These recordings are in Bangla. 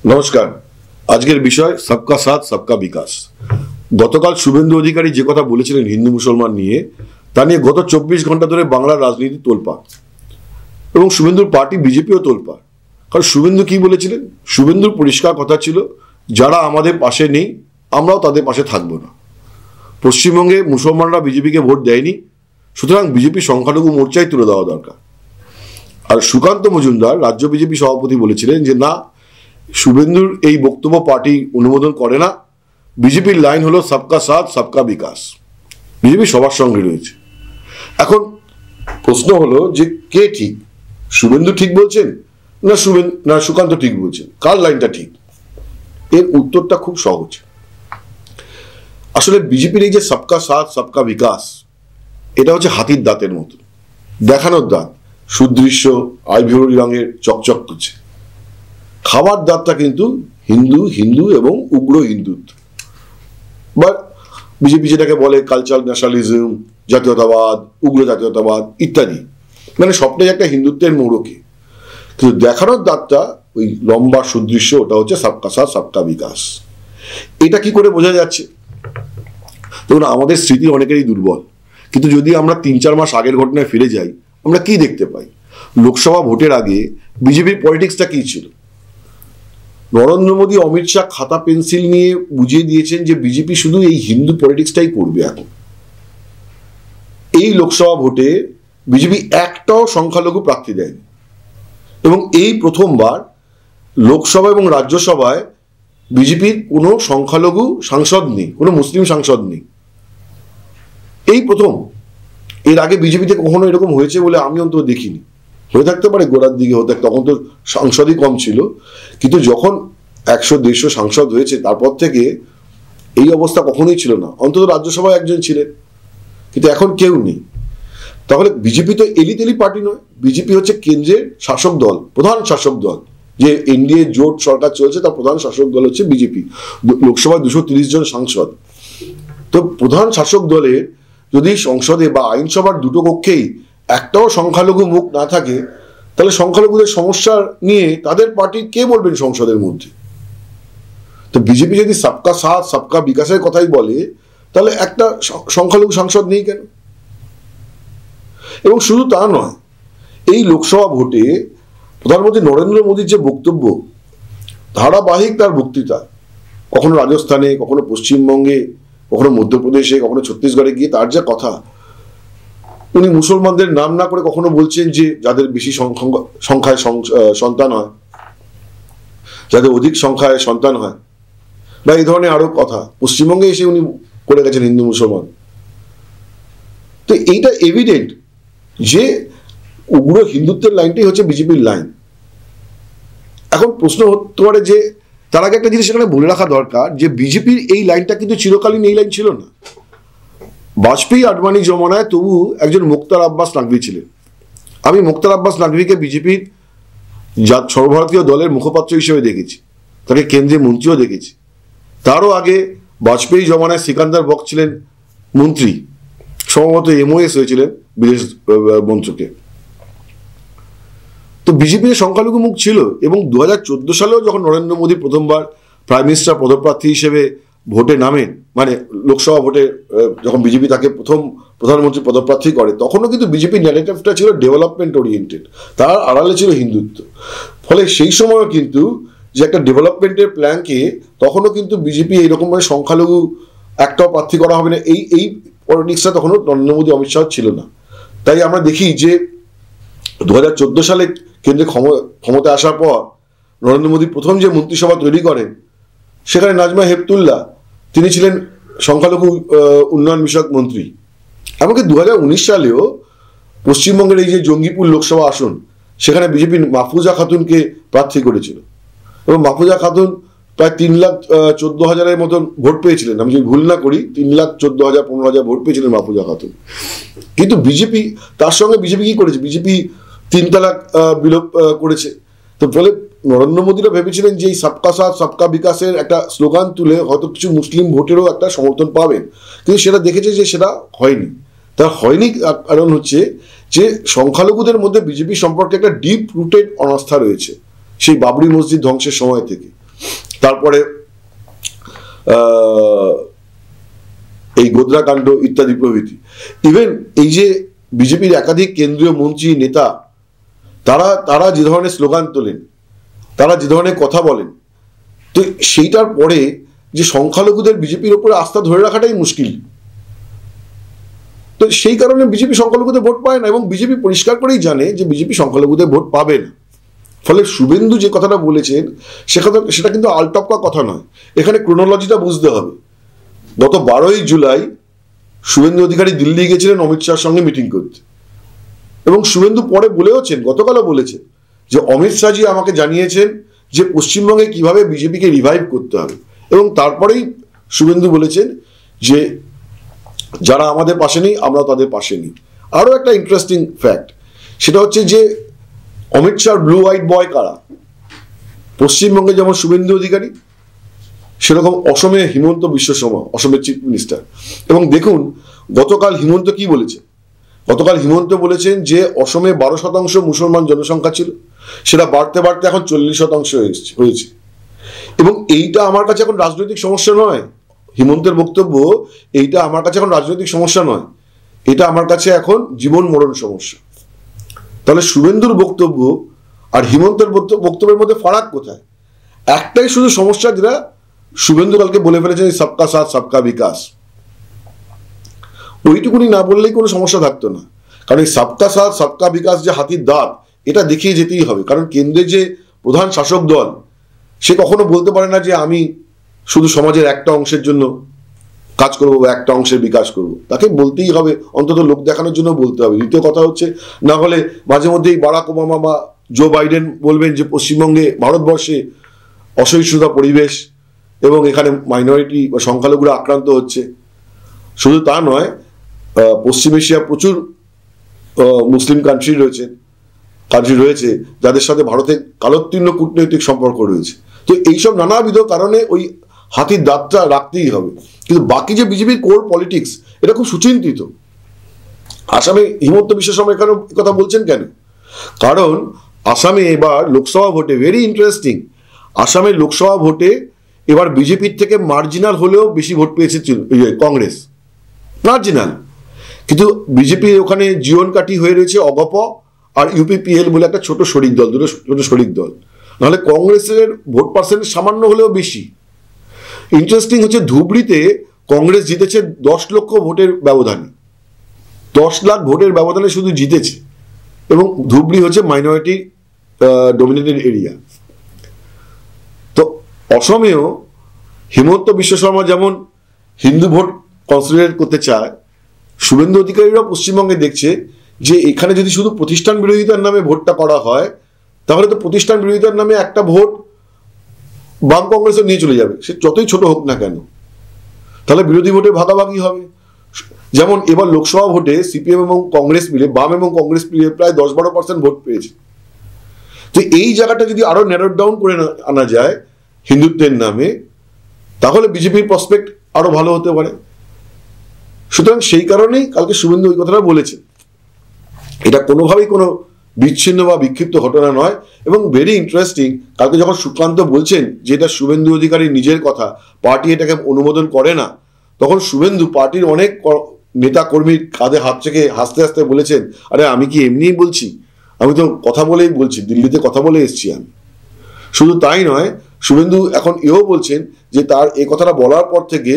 নমস্কার। আজকের বিষয় সবকা সাথ সবকা বিকাশ। গতকাল শুভেন্দু অধিকারী যে কথা বলেছিলেন হিন্দু মুসলমান নিয়ে, তা নিয়ে গত 24 ঘন্টা ধরে বাংলার রাজনীতি তোলপাড় এবং শুভেন্দুর পার্টি বিজেপিও তোলপাড়। কারণ শুভেন্দু কি বলেছিলেন? শুভেন্দুর পরিষ্কার কথা ছিল, যারা আমাদের পাশে নেই আমরাও তাদের পাশে থাকবো না। পশ্চিমবঙ্গে মুসলমানরা বিজেপিকে ভোট দেয়নি, সুতরাং বিজেপি সংখ্যালঘু মোর্চায় তুলে দেওয়া দরকার। আর সুকান্ত মজুমদার রাজ্য বিজেপি সভাপতি বলেছিলেন যে না, শুভেন্দুর এই বক্তব্য পার্টি অনুমোদন করে না। বিজেপির লাইন হলো সবকা সাথ সবকা বিকাশ, বিজেপি সবার সঙ্গে রয়েছে। এখন প্রশ্ন হলো যে কে ঠিক? শুভেন্দু ঠিক বলছেন না সুকান্ত ঠিক বলছেন? কার লাইনটা ঠিক? এর উত্তরটা খুব সহজ। আসলে বিজেপির এই যে সবকা সাথ সবকা বিকাশ, এটা হচ্ছে হাতির দাঁতের মতো, দেখানোর দাঁত, সুদৃশ্য আইভরি রঙের চকচক করছে। খাবার দাঁতটা কিন্তু হিন্দু হিন্দু এবং উগ্র হিন্দুত্ব, বা বিজেপি যেটাকে বলে কালচারাল ন্যাশনালিজম, জাতীয়তাবাদ, উগ্র জাতীয়তাবাদ ইত্যাদি, মানে সবটাই একটা হিন্দুত্বের মোড়কে। কিন্তু দেখানোর দাঁতটা ওই লম্বা সুদৃশ্য, ওটা হচ্ছে সবকা সাথ সবকা বিকাশ। এটা কি করে বোঝা যাচ্ছে? দেখুন, আমাদের স্মৃতি অনেকেরই দুর্বল, কিন্তু যদি আমরা 3-4 মাস আগের ঘটনায় ফিরে যাই, আমরা কি দেখতে পাই? লোকসভা ভোটের আগে বিজেপির পলিটিক্সটা কি ছিল? নরেন্দ্র মোদী, অমিত শাহ খাতা পেন্সিল নিয়ে বুঝিয়ে দিয়েছেন যে বিজেপি শুধু এই হিন্দু পলিটিক্সটাই করবে এখন। এই লোকসভা ভোটে বিজেপি একটাও সংখ্যালঘু প্রার্থী দেয়নি, এবং এই প্রথমবার লোকসভা এবং রাজ্যসভায় বিজেপির কোনো সংখ্যালঘু সাংসদ নেই, কোনো মুসলিম সাংসদ নেই। এই প্রথম। এর আগে বিজেপিতে কখনো এরকম হয়েছে বলে আমি অন্তত দেখিনি। হয়ে থাকতে পারে গোড়ার দিকে, হতে তখন তো সাংসদই কম ছিল, কিন্তু যখন 100-150 সাংসদ হয়েছে তারপর থেকে এই অবস্থা কখনোই ছিল না। অন্তত রাজ্যসভায় একজন ছিলেন, কিন্তু এখন কেউ নেই। তাহলে বিজেপি তো এলিতেলি পার্টি নয়, বিজেপি হচ্ছে কেন্দ্রের শাসক দল, প্রধান শাসক দল। যে এনডিএ জোট সরকার চলছে তার প্রধান শাসক দল হচ্ছে বিজেপি। লোকসভায় 230 জন সাংসদ। তো প্রধান শাসক দলের যদি সংসদে বা আইনসভার দুটো কক্ষেই একটাও সংখ্যালঘু মুখ না থাকে, তাহলে সংখ্যালঘুদের সমস্যা নিয়ে তাদের পার্টি কে বলবেন সংসদের মধ্যে? তো বিজেপি যদি সবকা সাথ সবকা বিকাশের কথাই বলে, তাহলে একটা সংখ্যালঘু সাংসদ নেই কেন? এবং শুধু তা নয়, এই লোকসভা ভোটে প্রধানমন্ত্রী নরেন্দ্র মোদীর যে বক্তব্য, ধারাবাহিক তার বক্তৃতা, কখনো রাজস্থানে, কখনো পশ্চিমবঙ্গে, কখনো মধ্যপ্রদেশে, কখনো ছত্তিশগড়ে গিয়ে তার যে কথা, উনি মুসলমানদের নাম না করে কখনো বলছেন যে যাদের বেশি সংখ্যায় সন্তান হয়, যাদের অধিক সংখ্যায় সন্তান হয়, বা এই ধরনের আরো কথা পশ্চিমবঙ্গে এসে উনি করে গেছেন হিন্দু মুসলমান। তো এইটা এভিডেন্ট যে উগ্র হিন্দুত্বের লাইনটাই হচ্ছে বিজেপির লাইন। এখন প্রশ্ন হতে পারে যে তার আগে একটা জিনিস এখানে বলে রাখা দরকার, যে বিজেপির এই লাইনটা কিন্তু চিরকালীন এই লাইন ছিল না। বাজপেয়ী আডবাণী জমানায় তবু একজন মুক্তার আব্বাস নাকভি ছিলেন। আমি মুক্তার আব্বাস নাকভিকে বিজেপির সর্বভারতীয় দলের মুখপাত্র হিসেবে দেখেছি, তাকে কেন্দ্রীয় মন্ত্রীও দেখেছি। তারও আগে বাজপেয়ী জমানায় সিকান্দার বক্স ছিলেন মন্ত্রী, সম্ভবত এমওএস হয়েছিলেন বিদেশ মন্ত্রকে। তো বিজেপির সংখ্যালঘু মুখ ছিল, এবং 2014 সালেও যখন নরেন্দ্র মোদী প্রথমবার প্রাইম মিনিস্টার পদপ্রার্থী হিসেবে ভোটে নামেন, মানে লোকসভা ভোটে যখন বিজেপি তাকে প্রথম প্রধানমন্ত্রী পদপ্রার্থী করে, তখনও কিন্তু বিজেপির ন্যারেটিভটা ছিল ডেভেলপমেন্ট ওরিয়েন্টেড, তার আড়ালে ছিল হিন্দুত্ব। ফলে সেই সময়ও কিন্তু যে একটা ডেভেলপমেন্টের প্ল্যানকে, তখনও কিন্তু বিজেপি এইরকমভাবে সংখ্যালঘু একটাও প্রার্থী করা হবে না, এই পলিটিক্সটা তখনও নরেন্দ্র মোদী অমিত শাহ ছিল না। তাই আমরা দেখি যে 2014 সালে কেন্দ্রে ক্ষমতায় আসার পর নরেন্দ্র মোদী প্রথম যে মন্ত্রিসভা তৈরি করেন, সেখানে নাজমা হেপতুল্লাহ, তিনি ছিলেন সংখ্যালঘু উন্নয়ন বিষয়ক মন্ত্রী। এমনকি 2019 সালেও পশ্চিমবঙ্গের এই যে জঙ্গিপুর লোকসভা আসন, সেখানে বিজেপি মাহফুজা খাতুনকে প্রার্থী করেছিল, এবং মাহফুজা খাতুন প্রায় 3,14,000-এর মতন ভোট পেয়েছিলেন। আমি যদি ভুল না করি 3,14,000-15,000 ভোট পেয়েছিলেন মাহফুজা খাতুন। কিন্তু বিজেপি, তার সঙ্গে বিজেপি কি করেছে? বিজেপি 3 তালাক বিলোপ করেছে। তো ফলে নরেন্দ্র মোদীরা ভেবেছিলেন যে এই সবকা সাথ সবকা বিকাশের একটা স্লোগান তুলে হয়তো কিছু মুসলিম ভোটেরও একটা সমর্থন পাবেন, কিন্তু সেটা দেখেছে যে সেটা হয়নি। তা হয়নি কারণ হচ্ছে যে সংখ্যালঘুদের মধ্যে বিজেপি সম্পর্কে একটা ডিপ রুটেড অনাস্থা রয়েছে সেই বাবরি মসজিদ ধ্বংসের সময় থেকে। তারপরে এই গোদ্রা কাণ্ড ইত্যাদি প্রভৃতি। ইভেন এই যে বিজেপির একাধিক কেন্দ্রীয় মন্ত্রী নেতা তারা তারা যে ধরনের স্লোগান তোলেন, তারা যে ধরনের কথা বলেন, তো সেইটার পরে যে সংখ্যালঘুদের বিজেপির উপরে আস্থা ধরে রাখাটাই মুশকিল। তো সেই কারণে বিজেপি সংখ্যালঘুদের ভোট পায় না, এবং বিজেপি পরিষ্কার করেই জানে যে বিজেপি সংখ্যালঘুদের ভোট পাবে না। ফলে শুভেন্দু যে কথাটা বলেছেন সেটা কিন্তু আলটপকা কথা নয়। এখানে ক্রোনোলজিটা বুঝতে হবে। গত 12ই জুলাই শুভেন্দু অধিকারী দিল্লি গেছিলেন অমিত শাহর সঙ্গে মিটিং করতে, এবং শুভেন্দু পরে বলেওছেন, গতকালও বলেছেন যে অমিত শাহজি আমাকে জানিয়েছেন যে পশ্চিমবঙ্গে কিভাবে বিজেপিকে রিভাইভ করতে হবে, এবং তারপরেই শুভেন্দু বলেছেন যে যারা আমাদের পাশে নেই আমরা তাদের পাশে নেই। আরও একটা ইন্টারেস্টিং ফ্যাক্ট, সেটা হচ্ছে যে অমিত শাহর ব্লু হোয়াইট বয় কারা? পশ্চিমবঙ্গে যেমন শুভেন্দু অধিকারী, সেরকম অসমে হিমন্ত বিশ্ব শর্মা, অসমের চিফ মিনিস্টার। এবং দেখুন গতকাল হিমন্ত কি বলেছে। গতকাল হিমন্ত বলেছেন যে অসমে 12% মুসলমান জনসংখ্যা ছিল, সেটা বাড়তে বাড়তে এখন 40% হয়েছে। এবং এইটা আমার কাছে এখন রাজনৈতিক সমস্যা নয়। হিমন্তের বক্তব্য, এইটা আমার কাছে এখন রাজনৈতিক সমস্যা নয়, এটা আমার কাছে এখন জীবন মরণ সমস্যা। তাহলে শুভেন্দুর বক্তব্য আর হিমন্তের বক্তব্যের মধ্যে ফারাক কোথায়? একটাই শুধু সমস্যা, যেটা শুভেন্দু কালকে বলে ফেলেছেন, সবকা সাথ সবকা বিকাশ। ওইটুকুনি না বললেই কোনো সমস্যা থাকতো না, কারণ এই সবকা সাথ সবকা বিকাশ যে হাতির দাঁত, এটা দেখিয়ে যেতেই হবে। কারণ কেন্দ্রে যে প্রধান শাসক দল, সে কখনো বলতে পারে না যে আমি শুধু সমাজের একটা অংশের জন্য কাজ করবো বা একটা অংশের বিকাশ করব। তাকে বলতেই হবে, অন্তত লোক দেখানোর জন্য বলতে হবে। দ্বিতীয় কথা হচ্ছে, না হলে মাঝে মধ্যেই বারাক ওবামা বা জো বাইডেন বলবেন যে পশ্চিমবঙ্গে, ভারতবর্ষে অসহিষ্ণুতা পরিবেশ এবং এখানে মাইনরিটি বা সংখ্যালঘুরা আক্রান্ত হচ্ছে। শুধু তা নয়, পশ্চিম এশিয়া প্রচুর মুসলিম কান্ট্রি রয়েছে যাদের সাথে ভারতের কালোত্তীর্ণ কূটনৈতিক সম্পর্ক রয়েছে। তো এইসব নানাবিধ কারণে ওই হাতির দাঁতটা রাখতেই হবে। কিন্তু বাকি যে বিজেপির কোর পলিটিক্স, এটা খুব সুচিন্তিত। আসামে হিমন্ত বিশ্ব শর্মা এখানে কথা বলছেন কেন? কারণ আসামে এবার লোকসভা ভোটে, ভেরি ইন্টারেস্টিং, আসামের লোকসভা ভোটে এবার বিজেপির থেকে মার্জিনাল হলেও বেশি ভোট পেয়েছে কংগ্রেস, মার্জিনাল। কিন্তু বিজেপির ওখানে জীবন কাঠি হয়ে রয়েছে অগপ আর ইউপিপিএল বলে একটা ছোট শরিক দল, দুটো ছোট শরিক দল। নাহলে কংগ্রেসের ভোট পার্সেন্টেজ সামান্য হলেও বেশি। ইন্টারেস্টিং হচ্ছে, ধুবড়িতে কংগ্রেস জিতেছে 10 লক্ষ ভোটের ব্যবধানে, 10 লাখ ভোটের ব্যবধানে শুধু জিতেছে, এবং ধুবড়ি হচ্ছে মাইনরিটি ডমিনেটেড এরিয়া। তো অসমেও হিমন্ত বিশ্ব শর্মা যেমন হিন্দু ভোট কনসিডার করতে চায়, শুভেন্দু অধিকারীরা পশ্চিমবঙ্গে দেখছে যে এখানে যদি শুধু প্রতিষ্ঠান বিরোধিতার নামে ভোটটা করা হয়, তাহলে তো প্রতিষ্ঠান বিরোধিতার নামে একটা ভোট বাম কংগ্রেসের নিয়ে চলে যাবে, সে যতই ছোট হোক না কেন। তাহলে বিরোধী ভোটে ভাগাভাগি হবে। যেমন এবার লোকসভা ভোটে সিপিএম এবং কংগ্রেস মিলে, বাম এবং কংগ্রেস মিলে প্রায় 10-12% ভোট পেয়েছে। তো এই জায়গাটা যদি আরো ন্যারো ডাউন করে আনা যায় হিন্দুত্বের নামে, তাহলে বিজেপির প্রসপেক্ট আরো ভালো হতে পারে। সুতরাং সেই কারণেই কালকে শুভেন্দু ওই কথাটা বলেছে। এটা কোনোভাবেই কোনো বিচ্ছিন্ন বা বিক্ষিপ্ত ঘটনা নয়। এবং ভেরি ইন্টারেস্টিং, কালকে যখন সুকান্ত বলছেন যে এটা শুভেন্দু অধিকারীর নিজের কথা, পার্টি এটাকে অনুমোদন করে না, তখন শুভেন্দু পার্টির অনেক নেতা কর্মীর কাঁধে হাত থেকে হাসতে হাসতে বলেছেন, আরে আমি কি এমনিই বলছি, আমি তো কথা বলেই বলছি, দিল্লিতে কথা বলে এসছি আমি। শুধু তাই নয়, শুভেন্দু এখন এও বলছেন যে তার এই কথাটা বলার পর থেকে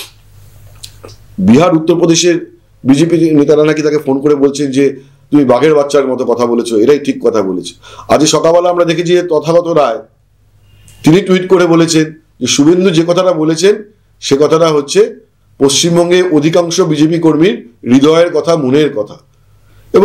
বিহার, উত্তরপ্রদেশের বিজেপি নেতারা নাকি তাকে ফোন করে বলছেন যে তুমি বাঘের বাচ্চার মতো কথা বলেছো, এরাই ঠিক কথা বলেছে। আজ সকালবেলা আমরা দেখেছি যে তথাগত রায় তিনি টুইট করে বলেছেন যে শুভেন্দু যে কথাটা বলেছেন সে কথাটা হচ্ছে পশ্চিমবঙ্গে অধিকাংশ বিজেপি কর্মীর হৃদয়ের কথা, মনের কথা। এবং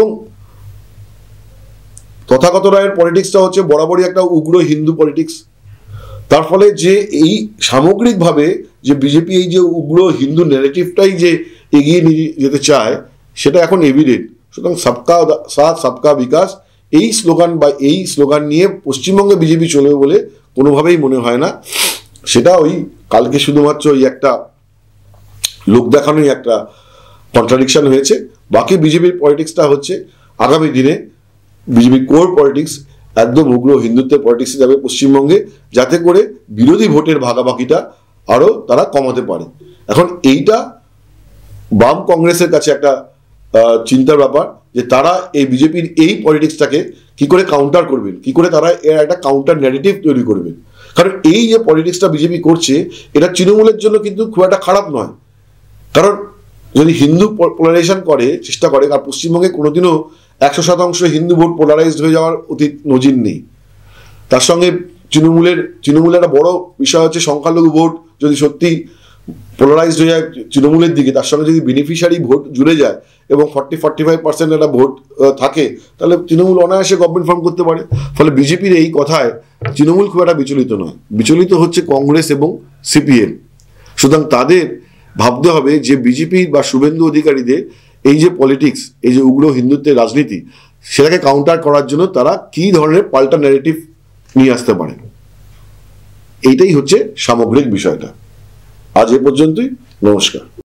তথাগত রায়ের পলিটিক্সটা হচ্ছে বরাবরই একটা উগ্র হিন্দু পলিটিক্স। তার ফলে যে এই সামগ্রিকভাবে যে বিজেপি এই যে উগ্র হিন্দু ন্যারেটিভটাই যে এগিয়ে নিয়ে যেতে চায়, সেটা এখন এভিডেন্ট। সুতরাং সবকা সাথ সবকা বিকাশ এই স্লোগান নিয়ে পশ্চিমবঙ্গে বিজেপি চলবে বলে কোনোভাবেই মনে হয় না। সেটা ওই কালকে শুধুমাত্র ওই একটা লোক দেখানোই একটা কন্ট্রাডিকশন হয়েছে। বাকি বিজেপির পলিটিক্সটা হচ্ছে আগামী দিনে বিজেপির কোর পলিটিক্স একদম উগ্র হিন্দুত্বের পলিটিক্সে যাবে পশ্চিমবঙ্গে, যাতে করে বিরোধী ভোটের ভাগাভাগিটা আরো তারা কমাতে পারে। এখন এইটা বাম কংগ্রেসের কাছে একটা চিন্তার ব্যাপার, যে তারা এই বিজেপির এই পলিটিক্সটাকে কি করে কাউন্টার করবেন, কি করে তারা এর একটা কাউন্টার ন্যারেটিভ তৈরি করবেন। কারণ এই যে পলিটিক্সটা বিজেপি করছে, এটা তৃণমূলের জন্য কিন্তু খুব একটা খারাপ নয়। কারণ যদি হিন্দু পোলারাইজেশন করে চেষ্টা করে, আর পশ্চিমবঙ্গে কোনোদিনও 100% হিন্দু ভোট পোলারাইজড হয়ে যাওয়ার অতীত নজির নেই। তার সঙ্গে তৃণমূলের একটা বড় বিষয় হচ্ছে সংখ্যালঘু ভোট যদি সত্যি পোলারাইজড হয়ে যায় তৃণমূলের দিকে, তার সঙ্গে যদি বেনিফিশিয়ারি ভোট জুড়ে যায় এবং 40-45% একটা ভোট থাকে, তাহলে তৃণমূল অনায়াসে গভর্নমেন্ট ফর্ম করতে পারে। ফলে বিজেপির এই কথায় তৃণমূল খুব একটা বিচলিত নয়, বিচলিত হচ্ছে কংগ্রেস এবং সিপিএম। সুতরাং তাদের ভাবতে হবে যে বিজেপি বা শুভেন্দু অধিকারীদের এই যে পলিটিক্স, এই যে উগ্র হিন্দুত্বের রাজনীতি, সেটাকে কাউন্টার করার জন্য তারা কি ধরনের পাল্টা ন্যারেটিভ নিয়ে আসতে পারে। এইটাই হচ্ছে সামগ্রিক বিষয়টা। আজ এ পর্যন্তই, নমস্কার।